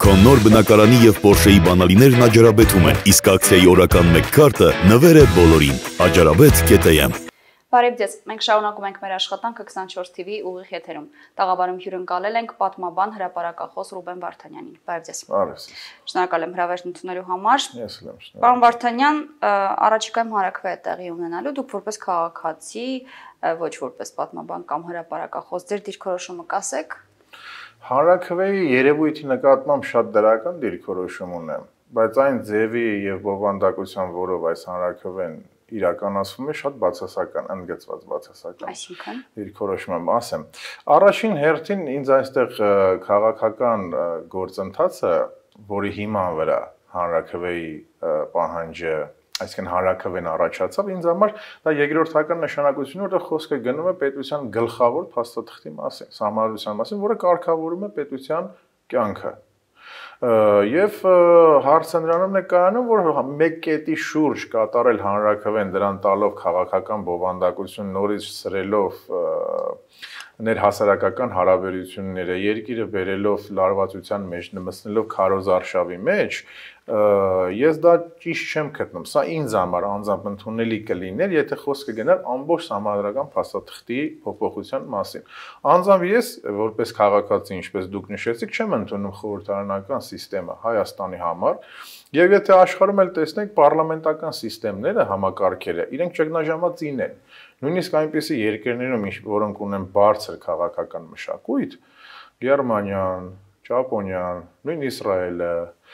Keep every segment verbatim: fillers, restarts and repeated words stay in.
Քո նոր բնակարանի եւ Porsche-ի բանալիներն Աջարաբեթում են, իսկ ակցիայի օրական մեկ քարտը նվեր է բոլորին։ Աջարաբեթ կետ է եմ։ Բարև ձեզ, մենք շարունակում ենք մեր աշխատանքը քսանչորս T V ուղիղ եթերում։ Տաղավարում հյուրընկալել ենք պատմաբան հրապարակախոս Ռուբեն Վարդանյանին։ Բարև ձեզ։ Բարև ձեզ։ Շնորհակալ եմ հրավերն ընդունելու համար։ Ես էլ եմ շնորհակալ։ Պարոն Վարդանյան, առաջիկայում հանրաքվե է տեղի ունենալու, դուք որպես քաղաքացի, ոչ որպես պատմաբան կամ հրապարակախոս, ձեր դիրքորոշումը կասեք։ Հանրաքվեի երևույթի նկատմամբ շատ դրական դիրքորոշում ունեմ, բայց այն ձևի եւ բովանդակության, որով այս հանրաքվեն իրականացվում է, շատ բացասական, ընդգծված բացասական։ Այսինքն դիրքորոշում եմ ասեմ։ Առաջին հերթին ինձ այստեղ քաղաքական գործընթացը, որի հիման վրա հանրաքվեի պահանջը, այսինքն հանրաքվեն առաջացավ, ինձ համար դա երկրորդական նշանակություն, որտեղ խոսքը գնում է պետության գլխավոր փաստաթղթի մասին, սահմանադրության մասին, որը կարգավորում է պետության կյանքը։ Եվ հարցը նրանում է կայանում, որ մեկ կետի շուրջ կատարել հանրաքվեն, դրան տալով քաղաքական բովանդակություն, նորից սրելով ներհասարակական հարաբերությունները, երկիրը բերելով լարվածության մեջ, մտցնելով քարոզարշավի մեջ, ես դա ճիշտ չեմ գտնում։ Սա ինձ համար անձամբ ընդունելի կլիներ, եթե խոսքը գնար ամբողջ սահմանադրական փաստաթղթի փոփոխության մասին։ Անձամբ ես, որպես քաղաքացի, ինչպես դուք նշեցիք, չեմ ընդունում խորհրդարանական համակարգը Հայաստանի համար, եւ եթե աշխարհում էլ տեսնենք պարլամենտական համակարգերը, համակարգերը, իրենք ճգնաժամածին են։ Նույնիսկ այնպիսի երկրներում, որոնք ունեն բարձր քաղաքական մշակույթ, Գերմանիան, Ճապոնիան, նույն Իսրայելը,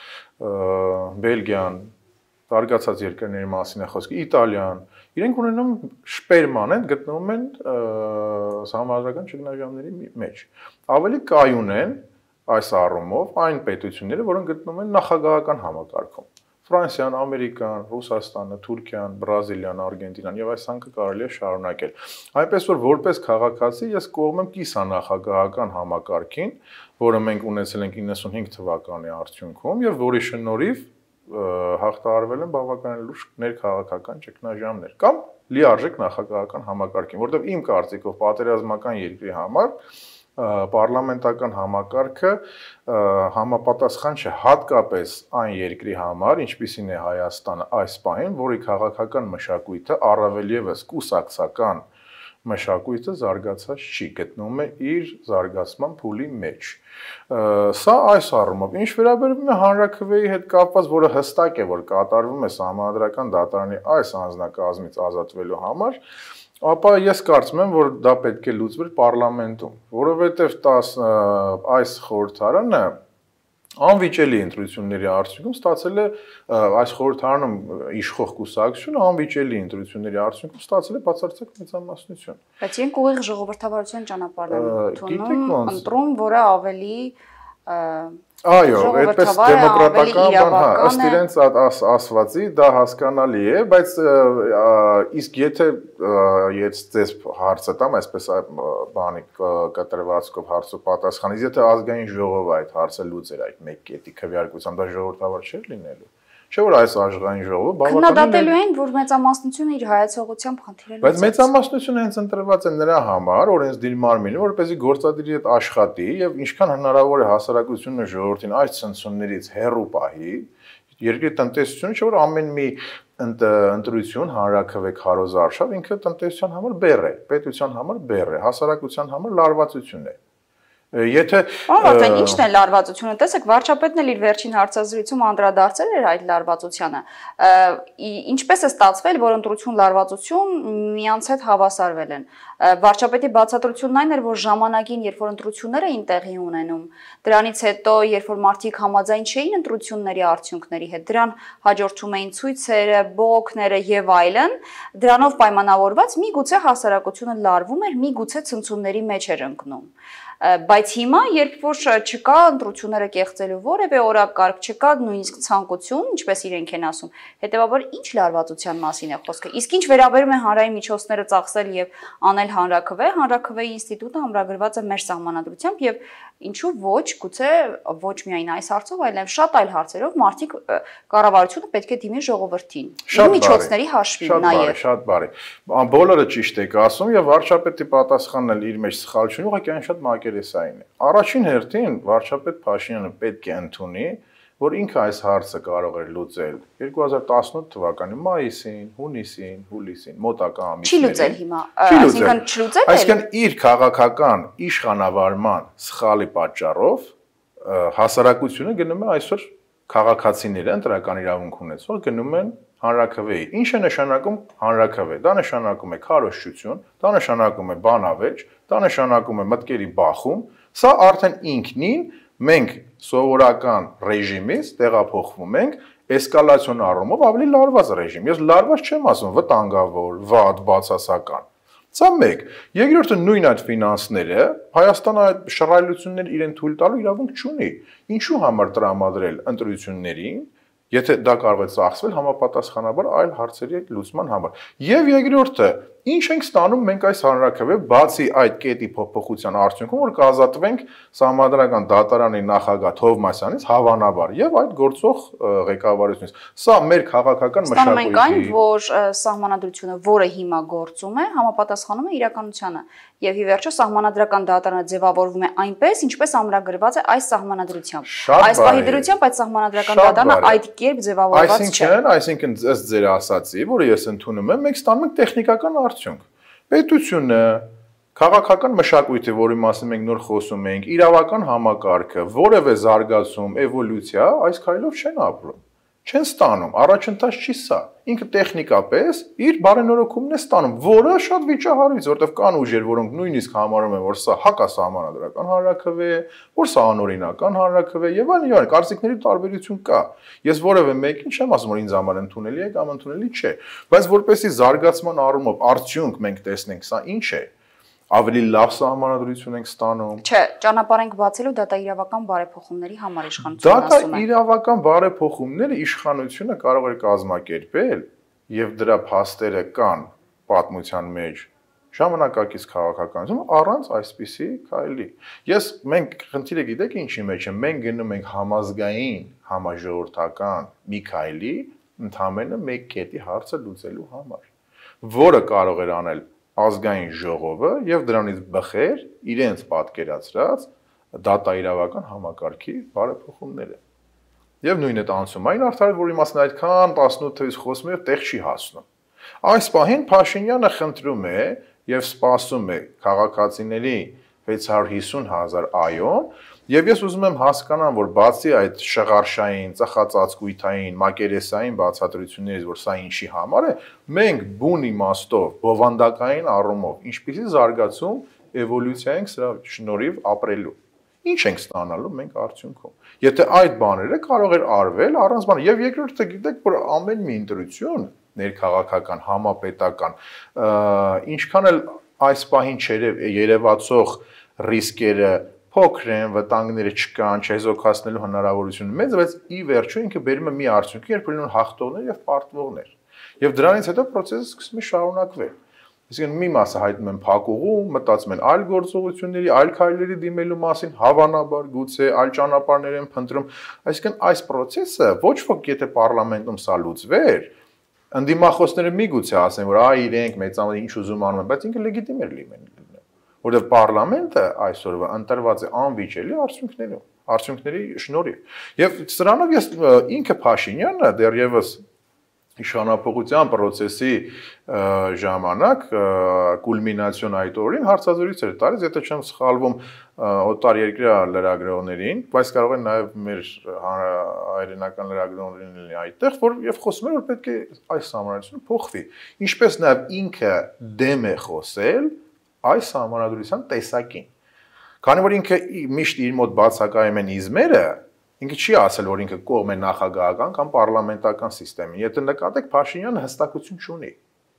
Բելգիան, զարգացած երկրների մասին է խոսքը, Իտալիան, իրենք ունենում շպերման են, գտնվում են սահմանադրական ճգնաժամերի մեջ։ Ավելի կայուն են այս առումով այն պետությունները, որոնք գտնվում են նախագահական համակարգում։ Ֆրանսիան, Ամերիկան, Ռուսաստանը, Թուրքիան, Բրազիլիան, Արգենտինան եւ այս հանքը կարելի է շարունակել։ Այնպես որ որպես քաղաքացի ես կողմ եմ կիսանախագահական համակարգին, որը մենք ունեցել ենք իննսունհինգ թվականի արդյունքում եւ որի շնորհիվ հաղթահարվել են բավականին լուրջ ներքաղաքական ճգնաժամեր կամ լիարժեք նախագահական համակարգին, որտեղ իմ կարծիքով պատերազմական երկրի համար պարլամենտական համակարգը համապատասխան չէ հատկապես այն երկրի համար, ինչպիսին է Հայաստանը այս պահին, որի քաղաքական մշակույթը առավել եւս կուսակցական մշակույթը զարգացած չի, գտնվում է իր զարգացման փուլի մեջ։ Սա այս առումով, ինչ վերաբերում է հանրաքվեի հետ կապված, որը հստակ է, որ կատարվում է սահմանադրական դատարանի այս անձնակազմից ազատվելու համար, ապա ես կարծում եմ, որ դա պետք է լուծվեր պարլամենտում, որովհետև այս խորհրդարանը անվիճելի ընտրությունների արդյունքում ստացել է այս խորհրդարանում իշխող կուսակցությունը անվիճելի ընտրությունների արդյունքում ստացել է բացարձակ մեծամասնություն։ Բայց իրենք ուղիղ ժողովրդավարության ճանապարհն են ընդունում, ընտրում, որը ավելի Այո, այդպես դեմոկրատական բան, հա, ըստ իրենց ասվածի դա հասկանալի է, բայց իսկ եթե ես ձեզ հարցը տամ, այսպես բանի կտրվածքով հարցու պատասխանից, եթե ազգային ժողովը այդ հարցը լուծեր այդ մեկ կետի քվեարկությամբ, դա ժողովրդավար չէր լինելու։ Չէ՞ որ այս ազգային ժողովը բավականին քննադատելու են, որ մեծամասնությունը իր հայացողությամբ խնդիրել է։ Բայց մեծամասնությունը հենց ընտրված է նրա համար, օրենսդիր մարմինը, որպեսզի գործադիրի հետ աշխատի եւ ինչքան հնարավոր է հասարակությունը ժողովրդին այս ցնցումներից հեռու պահի, երկրի տնտեսությունը չէ՞ որ ամեն մի ընտրություն, հանրաքվե քարոզարշավ ինքը տնտեսության համար բեռ է, պետության համար բեռ է, հասարակության համար լարվածություն է։ Եթե Ահա, ինչն է լարվածությունը, տեսեք, վարչապետն էլ իր վերջին հարցազրույցում անդրադարձել էր այդ լարվածությանը։ Ինչպես է ստացվել, որ ընտրություն լարվածություն միանց հետ հավասարվել են։ Վարչապետի բացատրությունն այն էր, որ ժամանակին, երբ որ ընտրություններ էին տեղի ունենում, դրանից հետո, երբ որ մարդիկ համաձայն չէին ընտրությունների արդյունքների հետ, դրան հաջորդում էին ցույցերը, բողոքները եւ այլն, դրանով պայմանավորված միգուցե հասարակությունը լարվում էր, միգուցե ցնցումների մեջ էր ընկնում։ Բայց հիմա, երբ որ չկա ընտրությունները կեղծելու որևէ օրակարգ, չկա նույնիսկ ցանկություն, ինչպես իրենք են ասում, հետեւաբար ինչ լարվածության մասին է խոսքը։ Իսկ ինչ վերաբերում է հանրային միջոցները ծախսել եւ անել հանրաքվե, հանրաքվեի ինստիտուտը ամրագրված է մեր սահմանադրությամբ եւ ինչու ոչ, գուցե ոչ միայն այս հարցով, այլև շատ այլ հարցերով մարդիկ կառավարությունը պետք է դիմի ժողովրդին։ Իր միջոցների հաշվին նաեւ։ Շատ բարի։ Բոլորը ճիշտ եք ասում եւ վարչապետի պատասխանն էլ իր մեջ սխալ չունի, ուղղակի այն շատ մակերեսային է։ Առաջին հերթին վարչապետ Փաշինյանը պետք է ընդունի, որ ինքը այս հարցը կարող էր լուծել երկու հազար տասնութ թվականի մայիսին, հունիսին, հուլիսին, մոտակա ամիսներին։ Չի լուծել հիմա, այսինքն չլուծել է։ Այսինքն իր քաղաքական իշխանավարման սխալի պատճառով հասարակությունը գնում է այսօր քաղաքացիները ընտրական իրավունք ունեցող գնում են հանրաքվեի։ Ինչ է նշանակում հանրաքվե։ Դա նշանակում է քարոզչություն, դա նշանակում է բանավեճ, դա նշանակում է մտքերի բախում։ Սա արդեն ինքնին մենք սովորական ռեժիմից տեղափոխվում ենք էսկալացիոն առումով ավելի լարված ռեժիմ։ Ես լարված չեմ ասում վտանգավոր, վատ, բացասական։ Սա մեկ։ Երկրորդը նույն այդ ֆինանսները Հայաստանը այդ շռայլություններ իրեն թույլ տալու իրավունք չունի։ Ինչու համար տրամադրել ընտրություններին, եթե դա կարող է ծախսվել համապատասխանաբար այլ հարցերի լուծման համար։ Եվ երկրորդը, ինչ ենք ստանում մենք այս հանրաքվե, բացի այդ կետի փոփոխության արդյունքում, որ կազատվենք Սահմանադրական դատարանի նախագահ Թովմասյանից հավանաբար եւ այդ գործող ղեկավարությունից։ Սա մեր քաղաքական մշակույթի։ Ստանում ենք այն, որ Սահմանադրությունը, որը հիմա գործում է, համապատասխանում է իրականությանը։ Եվ ի վերջո Սահմանադրական դատարանը ձևավորվում է այնպես, ինչպես ամրագրված է այս Սահմանադրությամբ։ Այս պահի դրությամբ այդ Սահմանադրական դատարանը այդ կերպ ձևավորված չէ։ Այսինքն, այսինքն ըստ ձեր ասացի, որը ես ընդունում եմ, մենք ստանում ենք տեխնիկական արդյունք։ Պետությունը, քաղաքական մշակույթը, որի մասին մենք նոր խոսում ենք, իրավական համակարգը, որևէ զարգացում, էվոլյուցիա այս քայլով չեն ապրում։ Չեն ստանում, առաջընթաց չի սա։ Ինքը տեխնիկապես իր բարենորոգումն է ստանում, որը շատ վիճահարույց, որտեղ կան ուժեր, որոնք նույնիսկ համարում են, որ սա հակասահմանադրական հանրաքվե է, որ սա անօրինական հանրաքվե է, եւ այլն, եւ այլն, կարծիքների տարբերություն կա։ Ես որևէ մեկին չեմ ասում, որ ինձ համար ընդունելի է կամ ընդունելի չէ, բայց որպեսզի զարգացման առումով արդյունք մենք տեսնենք, սա ինչ է։ Ավելի լավ սահմանադրություն ենք ստանում։ Չէ, ճանապարհ ենք բացելու դատաիրավական բարեփոխումների համար իշխանությունը ասում է։ Դատաիրավական բարեփոխումները իշխանությունը կարող է կազմակերպել եւ դրա փաստերը կան պատմության մեջ ժամանակակից քաղաքականություն առանց այսպիսի քայլի։ Ես մենք խնդիրը գիտեք ինչի մեջ է, մենք գնում ենք համազգային, համաժողովրդական մի քայլի ընդհանրապես մեկ կետի հարցը լուծելու համար, որը կարող էր անել ազգային ժողովը եւ դրանից բխեր իրենց պատկերացրած դատաիրավական համակարգի բարեփոխումները։ Եվ նույնը տանցում այն արդարը, որի մասին այդքան տասնութ թվականից խոսում է, տեղ չի հասնում։ Այս պահին Փաշինյանը խնդրում է եւ սպասում է քաղաքացիների վեց հարյուր հիսուն հազար այոն, եւ ես ուզում եմ հասկանամ, որ բացի այդ շղարշային, ծխածածկույթային, մակերեսային բացատրություններից, որ սա ինչի համար է, մենք բուն իմաստով, բովանդակային առումով, ինչպիսի զարգացում, էվոլյուցիա ենք սրա շնորհիվ ապրելու։ Ինչ ենք ստանալու մենք արդյունքում։ Եթե այդ բաները կարող էր արվել առանց բան, եւ երկրորդը գիտեք, որ ամեն մի ընտրություն ներքաղաքական, համապետական, ինչքան էլ այս պահին երևացող ռիսկերը փոքր են, վտանգները չկան, չեզոքացնելու հնարավորությունը մեծ, բայց ի վերջո ինքը բերում է մի արդյունքի, երբ լինում հաղթողներ եւ պարտվողներ։ Եվ դրանից հետո process-ը սկսում է շարունակվել։ Այսինքն մի մասը հայտնում են փակուղու, մտածում են այլ գործողությունների, այլ քայլերի դիմելու մասին, հավանաբար գուցե այլ ճանապարհներ են փնտրում։ Այսինքն այս process-ը ոչ ոք եթե պարլամենտում սա լուծվեր, ընդդիմախոսները միգուցե ասեն, որ այ իրենք մեծամետ ինչ ուզում անում են, բայց ինքը լեգիտիմ էր լինել։ Որտեղ պարլամենտը այսօրվա ընտրված է անվիճելի արդյունքներով, արդյունքների շնորհիվ։ Եվ սրանով ես ինքը Փաշինյանը դեռևս իշխանապողության process-ի ժամանակ կուլմինացիոն այդ օրին հարցազրույց էր տալիս, եթե չեմ սխալվում, օտարերկրյա լրագրողներին, բայց կարող է նաև մեր հայրենական լրագրողներին լինի այդտեղ, որ եւ խոսում էր, որ պետք է այս համանadrությունը փոխվի։ Ինչպես նաև ինքը դեմ է խոսել այս համանadrության տեսակին։ Քանի որ ինքը միշտ իր մոտ բացակայում են իզմերը, ինքը չի ասել, որ ինքը կողմ է նախագահական կամ պարլամենտական համակարգին։ Եթե նկատեք, Փաշինյանը հստակություն չունի։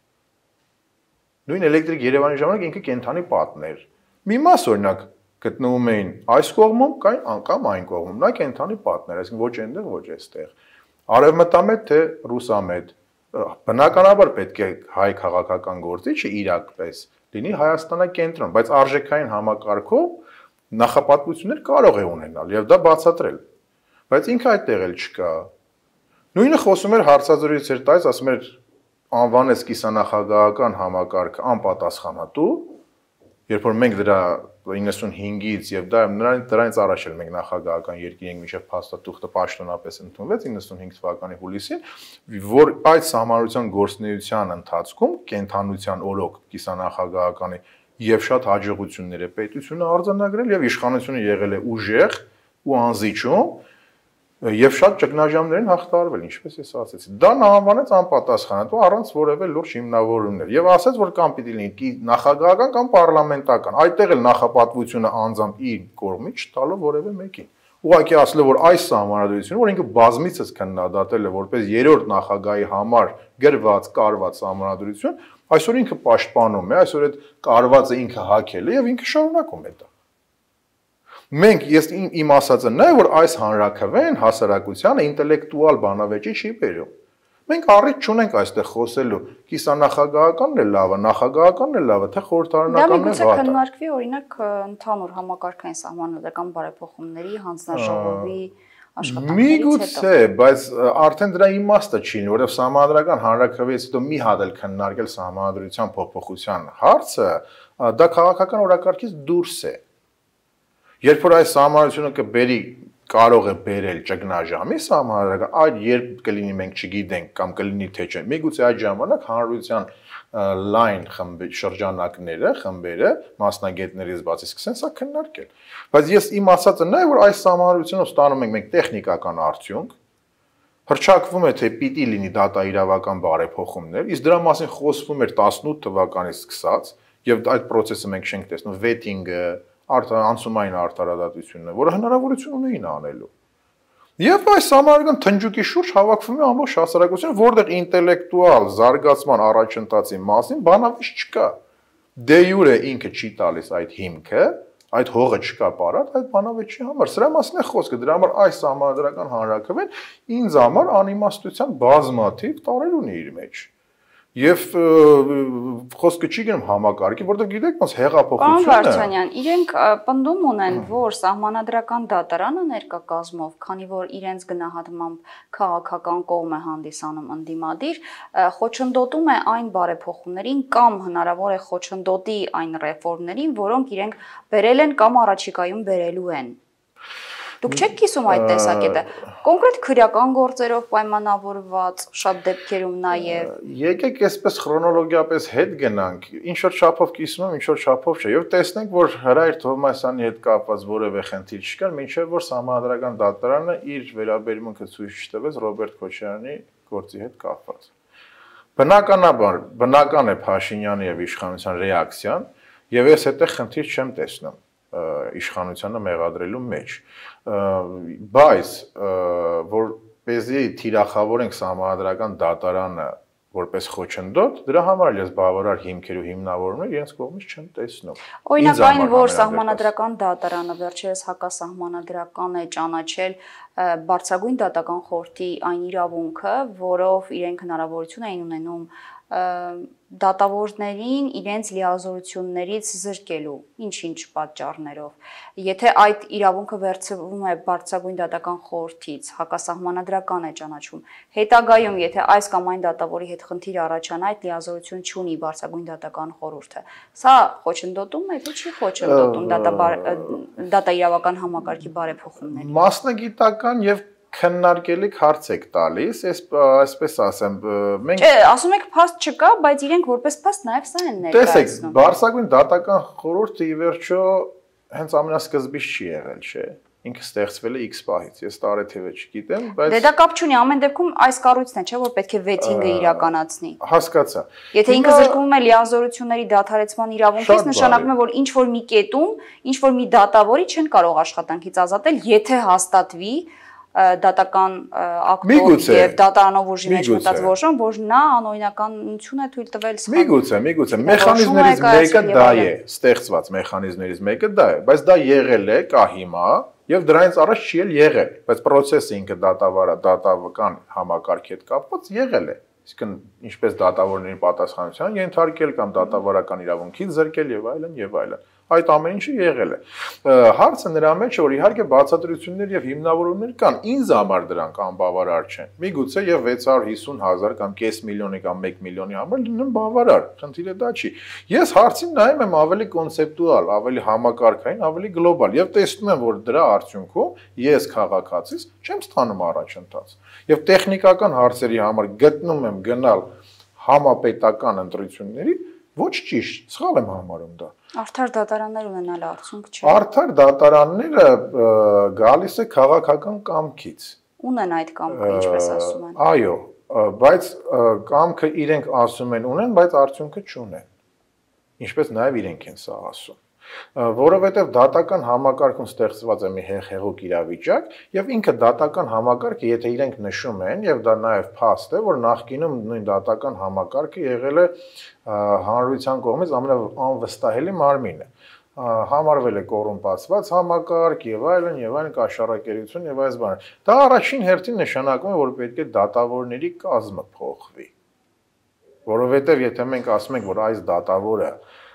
Նույն էլեկտրիկ Երևանի ժամանակ ինքը կենթանի պատներ։ Մի մաս օրինակ գտնվում էին այս կողմում կամ այն կողմում, նա կենթանի պատներ, այսինքն ոչ այնտեղ, ոչ այստեղ։ Արևմտամետ թե ռուսամետ, բնականաբար պետք է հայ քաղաքական գործիչը իրակպես լինի Հայաստանակենտրոն, բայց արժեքային համակարգով նախապատվություններ կարող է ունենալ եւ դա բացատրել։ Բայց ինքը այդտեղ էլ չկա։ Նույնը խոսում էր հարցազրույց էր տալիս, ասում էր անվանեց կիսանախագահական համակարգ անպատասխանատու, Երբ որ մենք դրա իննսունհինգից եւ դա դրանից առաջ էլ մենք նախագահական երկիր ենք մինչեւ փաստաթուղթը պաշտոնապես ընդունվեց իննսունհինգ թվականի հուլիսին, որ այդ սահմանության գործնեության ընթացքում կենթանության օրոք կիսանախագահականի եւ շատ հաջողություններ է պետությունը արձանագրել եւ իշխանությունը եղել է ուժեղ ու անզիջում եւ շատ ճգնաժամերին հաղթարվել, ինչպես ես ասացի։ Դա նահանվանեց անպատասխանատու առանց որևէ լուրջ հիմնավորումներ եւ ասաց, որ կամ պիտի լինի նախագահական կամ պարլամենտական։ Այդտեղ էլ նախապատվությունը անձամբ իր կողմից չտալով որևէ մեկին։ Ուղղակի ասել որ այս սահմանադրությունը, որ ինքը բազմիցս քննադատել է որպես երրորդ նախագահի համար գրված, կարված սահմանադրություն, այսօր ինքը պաշտպանում է, այսօր այդ կարվածը ինքը հագել է եւ ինքը շարունակում է դա։ Մենք ես իմ ասածը նա է, որ այս հանրաքվեն հասարակությանը ինտելեկտուալ բանավեճի չի բերում։ Մենք առիթ չունենք այստեղ խոսելու կիսանախագահականն է լավը, նախագահականն է լավը, թե խորհրդարանականն է վատը։ Դա միգուցե քննարկվի օրինակ ընդհանուր համակարգային սահմանադրական բարեփոխումների հանձնաժողովի աշխատանքներից հետո։ Միգուցե, բայց արդեն դրա իմաստը չի լինի, որովհետև սահմանադրական հանրաքվեից հետո մի հատ էլ քննարկել սահմանադրության փոփոխության հարցը, դա քաղաքական օրակարգից դուրս է։ Երբ որ այս սահմանությունը կբերի կարող է բերել ճգնաժամի սահմանադրական, այդ երբ կլինի մենք չգիտենք կամ կլինի թե չէ, միգուցե այդ ժամանակ հանրության լայն խմբի շրջանակները, խմբերը, մասնագետներից բացի սկսեն սա քննարկել։ Բայց ես իմ ասածը նա է, որ այս սահմանադրությունով ստանում ենք մենք տեխնիկական արդյունք, հռչակվում է թե պիտի լինի դատաիրավական բարեփոխումներ, իսկ դրա մասին խոսվում էր տասնութ թվականից սկսած, եւ այդ process-ը մենք չենք տեսնում, vetting-ը անցումային արտարադատությունը, որը հնարավորություն ունեին անելու։ Եվ այս համարական թնջուկի շուրջ հավաքվում է ամբողջ հասարակությունը, որտեղ ինտելեկտուալ զարգացման առաջընթացի մասին բանավեճ չկա։ Դե յուրե ինքը չի տալիս այդ հիմքը, այդ հողը չկա պարատ այդ բանավեճի համար։ Սրա մասին է խոսքը, դրա համար այս համադրական հանրաքվեն ինձ համար անիմաստության բազմաթիվ տարեր ունի իր մեջ։ Եվ խոսքը չի գնում համակարգի, որտեղ գիտեք, ոնց հեղափոխությունը։ Պարոն Վարդանյան, իրենք պնդում ունեն, որ սահմանադրական դատարանը ներկա կազմով, քանի որ իրենց գնահատմամբ քաղաքական կողմ է հանդիսանում ընդդիմադիր, խոչընդոտում է այն բարեփոխումներին կամ հնարավոր է խոչընդոտի այն ռեֆորմներին, որոնք իրենք բերել են կամ առաջիկայում բերելու են։ Դուք չեք կիսում այդ տեսակետը, կոնկրետ քրեական գործերով պայմանավորված շատ դեպքերում նաև։ Եկեք այսպես քրոնոլոգիապես հետ գնանք, ինչ որ չափով կիսում եմ, ինչ որ չափով չէ, եւ տեսնենք, որ Հրայր Թովմասյանի հետ կապված որևէ խնդիր չկար, մինչեւ որ սահմանադրական դատարանը իր վերաբերմունքը ցույց չտվեց Ռոբերտ Քոչարյանի գործի հետ կապված։ Բնականաբար, բնական է Փաշինյանի եւ իշխանության ռեակցիան, եւ ես այդտեղ խնդիր չեմ տեսնում իշխանությանը մեղադրելու մեջ, բայց որպեսզի թիրախավորենք սահմանադրական դատարանը որպես խոչընդոտ, դրա համար էլ ես բավարար հիմքեր ու հիմնավորումներ իրենց կողմից չեմ տեսնում։ Օրինակ այն, որ սահմանադրական դատարանը վերջերս հակասահմանադրական է ճանաչել բարձրագույն դատական խորհրդի այն իրավունքը, որով իրենք հնարավորություն էին ունենում դատավորներին իրենց լիազորություններից զրկելու, ինչ-ինչ պատճառներով։ Եթե այդ իրավունքը վերցվում է բարձրագույն դատական խորհրդից, հակասահմանադրական է ճանաչվում, հետագայում, եթե այս կամ այն դատավորի հետ խնդիր առաջանա, այդ լիազորություն չունի բարձրագույն դատական խորհուրդը։ Սա խոչընդոտում է, թե չի խոչընդոտում դատաիրավական համակարգի բարեփոխումներին։ Մասնագիտական եւ քննարկելիք հարց եք տալիս, այսպես ասեմ, մենք Չէ, ասում եք փաստ չկա, բայց իրենք որպես փաստ նաև սա են ներկայացնում։ Տեսեք, բարձրագույն դատական խորհուրդը ի վերջո հենց ամենասկզբից չի եղել, չէ։ Ինքը ստեղծվել է X պահից, ես տարեթևը չգիտեմ, բայց Դե դա կապ չունի, ամեն դեպքում այս կառույցն է, չէ, որ պետք է վեթինգը իրականացնի։ Հասկացա։ Եթե ինքը զրկվում է լիազորությունների դադարեցման իրավունքից, նշանակում է, որ ինչ որ մի կետում, ինչ որ մի դատավորի չեն կարող աշխատանքից ազատել, եթե հաստատվի դատական ակտով եւ դատարանով ուժի մեջ մտած որոշում, որ նա անօրինականություն է թույլ տվել սխալ։ Միգուցե, միգուցե, մեխանիզմներից մեկը դա է, ստեղծված մեխանիզմներից մեկը դա է, բայց դա եղել է, կա հիմա եւ դրանից առաջ չի էլ եղել, բայց process-ը ինքը դատավարա, դատավական համակարգի հետ կապված եղել է։ Իսկն ինչպես դատավորների պատասխանության ենթարկել կամ դատավարական իրավունքից զրկել եւ այլն եւ այլն։ Այդ ամեն ինչը եղել է։ Հարցը նրա մեջ է, որ իհարկե բացատրություններ եւ հիմնավորումներ կան, ինձ համար դրանք անբավարար չեն։ Միգուցե եւ վեց հարյուր հիսուն հազար կամ կես միլիոնի կամ մեկ միլիոնի համար լինեն բավարար, խնդիրը դա չի։ Ես հարցին նայում եմ ավելի կոնցեպտուալ, ավելի համակարգային, ավելի գլոբալ եւ տեսնում եմ, որ դրա արդյունքում ես քաղաքացիս չեմ ստանում առաջընթաց։ Եվ տեխնիկական հարցերի համար գտնում եմ գնալ համապետական ընտրությունների, ոչ ճիշտ, սխալ եմ համարում դա։ Արդար դատարաններ ունենալը արդյունք չէ։ Արդար դատարանները գալիս է քաղաքական կամքից։ Ունեն այդ կամքը, ինչպես ասում են։ Այո, բայց կամքը իրենք ասում են ունեն, բայց արդյունքը չունեն։ Ինչպես նաև իրենք են սա ասում։ Որովհետև դատական համակարգում ստեղծված է մի հեղեղուկ իրավիճակ եւ ինքը դատական համակարգը, եթե իրենք նշում են եւ դա նաեւ փաստ է, որ նախկինում նույն դատական համակարգը եղել է հանրության կողմից ամենաանվստահելի մարմինը, համարվել է կոռումպացված համակարգ եւ այլն եւ այլն կաշառակերություն եւ այս բանը։ Դա առաջին հերթին նշանակում է, որ պետք է դատավորների կազմը փոխվի։ Որովհետև եթե մենք ասում ենք, որ այս դատավորը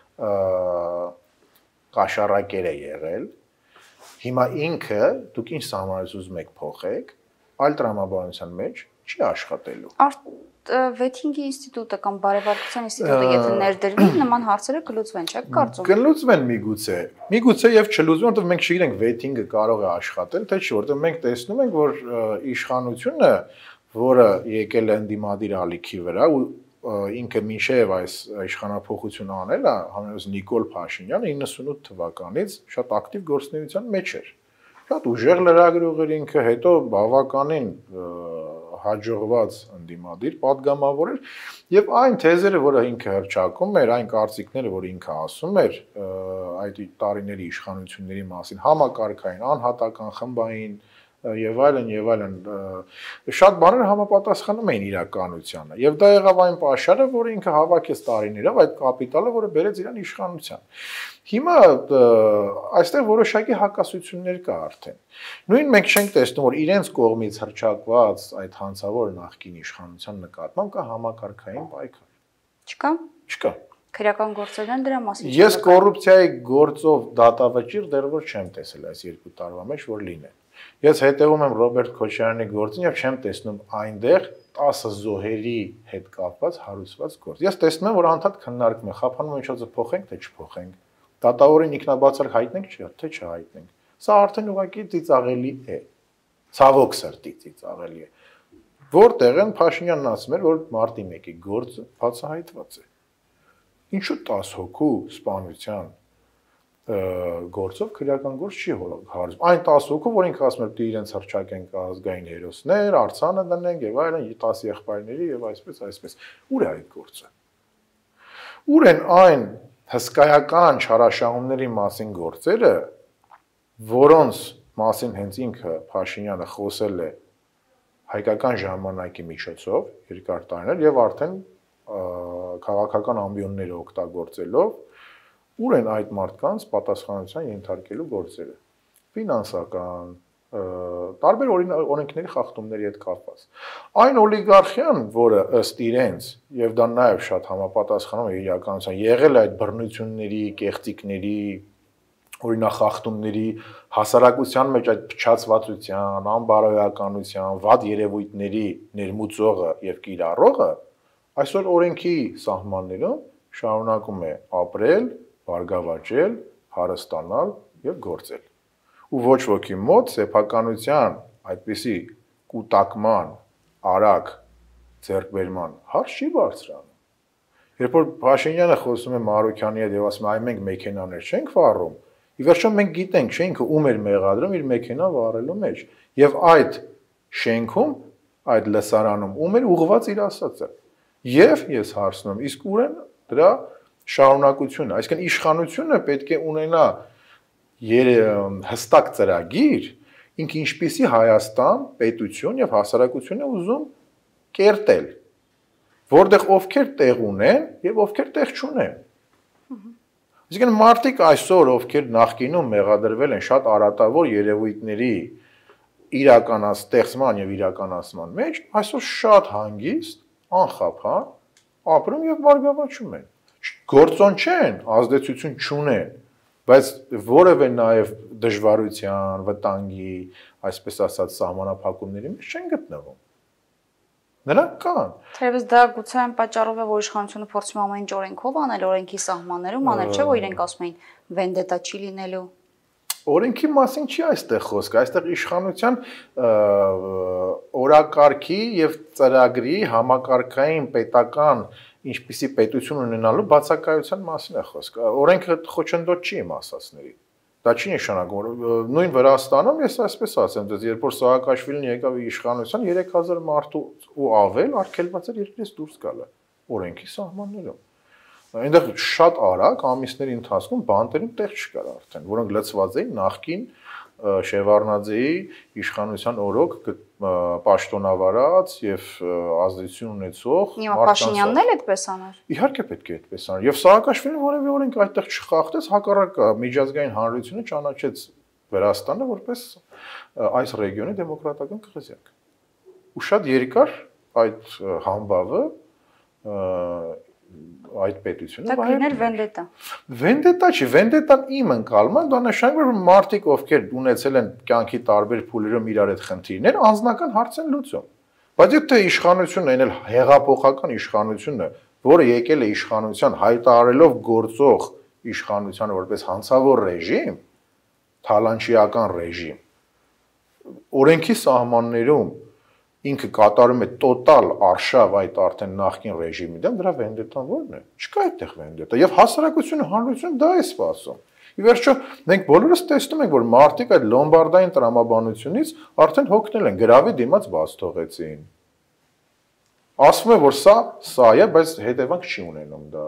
կաշառակեր է եղել, հիմա ինքը դուք ինչ սահմանից ուզում եք փոխեք, այլ տրամաբանության մեջ չի աշխատելու։ Վեթինգի ինստիտուտը կամ բարեվարկության ինստիտուտը եթե ներդրվի, նման հարցերը կլուծվեն, չեք կարծում։ Կլուծվեն միգուցե։ Միգուցե եւ չլուծվեն, որովհետեւ մենք չգիտենք վեթինգը կարող է աշխատել, թե չէ, որովհետեւ մենք տեսնում ենք, որ իշխանությունը, որը եկել է ընդդիմադիր ալիքի վրա ու ինքը մինչև այս իշխանափոխությունը անել է, համենայնիվ Նիկոլ Փաշինյանը իննսունութ թվականից շատ ակտիվ գործունեության մեջ էր։ Շատ ուժեղ լրագրող էր ինքը, հետո բավականին հաջողված ընդդիմադիր падգամավոր էր եւ այն թեզերը, որը ինքը հրճակում էր, այն կարծիքները, որ ինքը ասում էր այդ տարիների իշխանությունների մասին, համակարգային, անհատական, խմբային եւ այլն եւ այլն շատ բաներ համապատասխանում էին իրականությանը եւ դա եղավ այն պաշարը, որ ինքը հավաքեց տարիներով այդ կապիտալը, որը բերեց իրան իշխանության։ Հիմա այստեղ որոշակի հակասություններ կա արդեն։ Նույն մենք չենք տեսնում, որ իրենց կողմից հրճակված այդ հանցավոր նախկին իշխանության նկատմամբ կա համակարգային պայքար։ Չկա։ Չկա։ Քրեական գործերն են դրա մասին։ Ես կոռուպցիայի գործով դատավճիռ դեռ որ չեմ տեսել այս երկու տարվա մեջ, որ լինեն։ Ես հետևում եմ Ռոբերտ Քոչարյանի գործին եւ չեմ տեսնում այնտեղ տասը զոհերի հետ կապված հարուցված գործ։ Ես տեսնում եմ, որ անդադ քննարկում է, խափանում միջոցը փոխենք, թե չփոխենք։ Դատավորին ինքնաբացար հայտնենք, թե չհայտնենք։ Սա արդեն ուղղակի ծիծաղելի է։ Ցավոք սրտի ծիծաղելի է։ Որտեղ են Փաշինյանն ասում էր, որ մարտի մեկի գործը բացահայտված է։ Ինչու տասը հոգու սպանության գործով քրեական գործ չի հարուցվում։ Այն տասը հոգու, որ ինքը ասում է, դե իրենց հրճակենք ազգային հերոսներ, արձանը դնենք եւ այլն, տասը եղբայրների եւ այսպես, այսպես։ Ուր է այդ գործը։ Ուր են այն հսկայական չարաշահումների մասին գործերը, որոնց մասին հենց ինքը Փաշինյանը խոսել է հայկական ժամանակի միջոցով երկար տարիներ եւ արդեն քաղաքական ամբիոնները օգտագործելով ուր են այդ մարդկանց պատասխանատվության ենթարկելու գործերը ֆինանսական տարբեր օրենքների խախտումների հետ կապված այն օլիգարխիան, որը ըստ իրենց եւ դա նաեւ շատ համապատասխանում է իրականության, եղել է այդ բռնությունների, կեղծիքների, օրինախախտումների, հասարակության մեջ այդ փչացվածության, անբարոյականության, վատ երևույթների ներմուծողը եւ կիրառողը այսօր օրենքի սահմաններում շարունակում է ապրել, բարգավաճել, հարստանալ եւ գործել։ Ու ոչ ոքի մոտ սեփականության այդպիսի կուտակման, արագ ձեռքբերման հարց չի բարձրանում։ Երբ որ Փաշինյանը խոսում է Մարուքյանի հետ եւ ասում է, այ մենք մեքենաներ չենք վառում, ի վերջո մենք գիտենք, չէ՞ ինքը ում էր մեղադրում իր մեքենա վառելու մեջ։ Եվ այդ շենքում, այդ լսարանում ում էր ուղղված իր ասածը։ Եվ ես հարցնում, իսկ ուր են դրա շարունակությունը, այսինքն իշխանությունը պետք է ունենա հստակ ծրագիր, ինքը ինչպիսի Հայաստան, պետություն եւ հասարակություն է ուզում կերտել, որտեղ ովքեր տեղ ունեն եւ ովքեր տեղ չունեն։ Այսինքն մարդիկ այսօր ովքեր նախկինում մեղադրվել են շատ արատավոր երևույթների իրականացման եւ իրականացման մեջ, այսօր շատ հանգիստ, անխափան ապրում եւ բարգավաճում են։ Գործոն չեն, ազդեցություն չունեն, Բայց որևէ նաև դժվարության, վտանգի, այսպես ասած, սահմանափակումների մեջ չեն գտնվում։ Նրանք կան։ Թերևս դա գուցե այն պատճառով է, որ իշխանությունը փորձում է ամեն ինչ օրենքով անել, օրենքի սահմաններում անել, չէ՞ որ իրենք ասում էին վենդետա չի լինելու։ Օրենքի մասին չի այստեղ խոսքը, այստեղ իշխանության օրակարգի եւ ծրագրի համակարգային պետական ինչպիսի պետություն ունենալու բացակայության մասին է խոսքը։ Օրենքը խոչընդոտ չի իմ ասածների։ Դա չի նշանակում, որ նույն Վրաստանում ես այսպես ասեմ, դες երբ որ Սաակաշվիլին եկավ իշխանության երեք հազար մարդու ու ավել արգելված էր երկրից դուրս գալը օրենքի սահմաններում։ Այնտեղ շատ արագ ամիսների ընթացքում բանտերում տեղ չկար արդեն, որոնք լցված էին նախկին Շևարդնաձեի իշխանության օրոք պաշտոնավարած եւ ազդեցություն ունեցող Փաշինյանն էլ այդպես աներ։ Իհարկե պետք է այդպես աներ։ Եվ Սաակաշվիլին որևէ օրենք այդտեղ չխախտեց, հակառակը միջազգային հանրությունը ճանաչեց Վրաստանը որպես այս ռեգիոնի դեմոկրատական կղզյակ։ Ու շատ երկար այդ համբավը այդ պետությունը դա կլիներ վենդետա։ Վենդետա չի, վենդետան իմ ընկալում է, դա նշանակում է որ մարդիկ ովքեր ունեցել են կյանքի տարբեր փուլերում իրար այդ խնդիրներ, անձնական հարց են լուծում։ Բայց եթե իշխանությունն այն էլ հեղափոխական իշխանությունն է, որը եկել է իշխանության հայտարարելով գործող իշխանությանը որպես հանցավոր ռեժիմ, թալանչիական ռեժիմ, օրենքի սահմաններում ինքը կատարում է տոտալ արշավ այդ արդեն նախկին ռեժիմի դեմ, դրա վենդետան ո՞րն է։ Չկա այդտեղ վենդետա։ Եվ հասարակությունը, հանրությունը դա է սպասում։ Ի վերջո, մենք բոլորս տեսնում ենք, որ մարդիկ այդ լոմբարդային տրամաբանությունից արդեն հոգնել են, գրավի դիմաց բաց թողեցին։ Ասվում է, որ սա սա է, բայց հետևանք չի ունենում դա։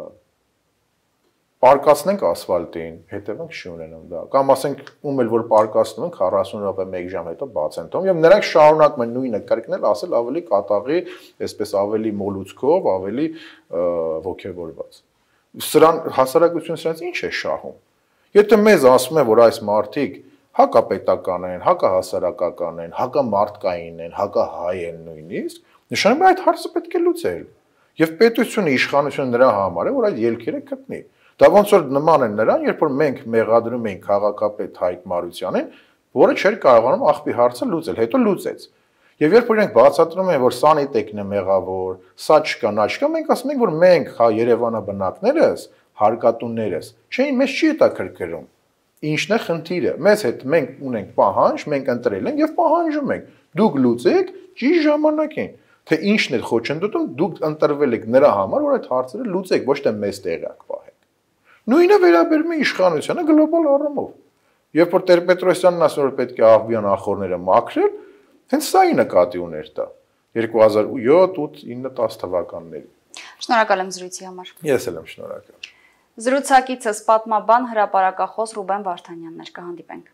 Պարկացնենք ասֆալտին, հետևանք չի ունենում դա։ Կամ ասենք ում էլ որ պարկացնում ենք քառասուն րոպե մեկ ժամ հետո բաց են թողում, եւ նրանք շարունակում են նույնը կրկնել, ասել ավելի կատաղի, այսպես ավելի մոլուցքով, ավելի ոգևորված։ Սրան հասարակությունը սրանց ինչ է շահում։ Եթե մեզ ասում է, որ այս մարդիկ հակապետական են, հակահասարակական են, հակամարտկային են, հակահայ են նույնիսկ, նշանակում է այդ հարցը պետք է լուծել։ Եվ պետությունը, իշխանությունը նրա համար է, որ այդ ելքերը գտնի։ Դա ոնց որ նման է նրան, երբ որ մենք մեղադրում ենք քաղաքապետ Հայկ Մարությանին, որը չէր կարողանում աղբի հարցը լուծել, հետո լուծեց։ Եվ երբ որ իրենք բացատրում են, որ սանիտեկն է մեղավոր, սա չկա, նա չկա, մենք ասում ենք, որ մենք հա Երևանաբնակներս, հարկատուներս, չէ, մեզ չի հետաքրքրում։ Ինչն է խնդիրը։ Մեզ հետ մենք ունենք պահանջ, մենք ընտրել ենք եւ պահանջում ենք։ Դուք լուծեք ճիշտ ժամանակին։ Թե ինչն է խոչընդոտում, դուք ընտրվել եք նրա համար, որ այդ հարցերը լուծեք, ոչ թե մեզ տեղյակ պահեք։ Նույնը վերաբերում է իշխանությանը գլոբալ առումով։ Երբ որ Տեր-Պետրոսյանն ասում որ պետք է աղբյան ախորները մաքրել, հենց սա ի նկատի ուներ դա երկու հազար յոթ, ութ, ինը, տասը թվականներին։ Շնորհակալ եմ զրույցի համար։ Ես էլ եմ շնորհակալ։ Զրուցակիցս պատմաբան հրապարակախոս Ռուբեն Վարդանյանն էր, կհանդիպենք։